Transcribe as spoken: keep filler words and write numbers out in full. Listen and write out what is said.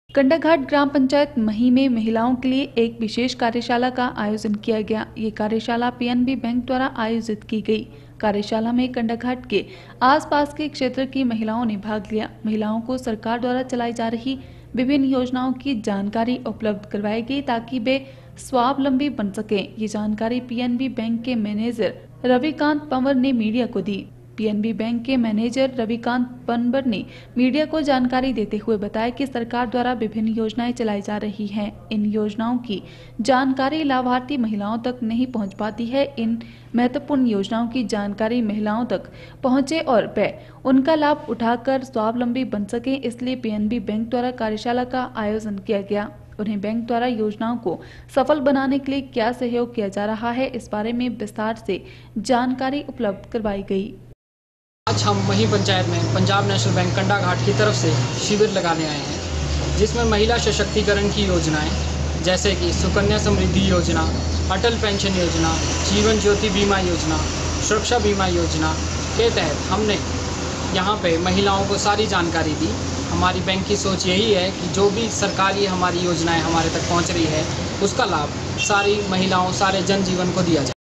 कंडाघाट ग्राम पंचायत मही में महिलाओं के लिए एक विशेष कार्यशाला का आयोजन किया गया। ये कार्यशाला पीएनबी बैंक द्वारा आयोजित की गई। कार्यशाला में कंडाघाट के आसपास के क्षेत्र की महिलाओं ने भाग लिया। महिलाओं को सरकार द्वारा चलाई जा रही विभिन्न योजनाओं की जानकारी उपलब्ध करवाई गई ताकि वे स्वावलंबी बन सकें। ये जानकारी पीएनबी बैंक के मैनेजर रविकांत पंवर ने मीडिया को दी। पीएनबी बैंक के मैनेजर रविकांत पंवर ने मीडिया को जानकारी देते हुए बताया कि सरकार द्वारा विभिन्न योजनाएं चलाई जा रही हैं। इन योजनाओं की जानकारी लाभार्थी महिलाओं तक नहीं पहुंच पाती है। इन महत्वपूर्ण योजनाओं की जानकारी महिलाओं तक पहुंचे और वे उनका लाभ उठाकर स्वावलंबी बन सके, इसलिए पीएनबी बैंक द्वारा कार्यशाला का आयोजन किया गया। उन्हें बैंक द्वारा योजनाओं को सफल बनाने के लिए क्या सहयोग किया जा रहा है, इस बारे में विस्तार से जानकारी उपलब्ध करवाई गई। आज हम मही पंचायत में पंजाब नेशनल बैंक कंडाघाट की तरफ से शिविर लगाने आए हैं, जिसमें महिला सशक्तिकरण की योजनाएं जैसे कि सुकन्या समृद्धि योजना, अटल पेंशन योजना, जीवन ज्योति बीमा योजना, सुरक्षा बीमा योजना के तहत हमने यहां पे महिलाओं को सारी जानकारी दी। हमारी बैंक की सोच यही है कि जो भी सरकारी हमारी योजनाएं हमारे तक पहुंच रही है उसका लाभ सारी महिलाओं, सारे जनजीवन को दिया जाए।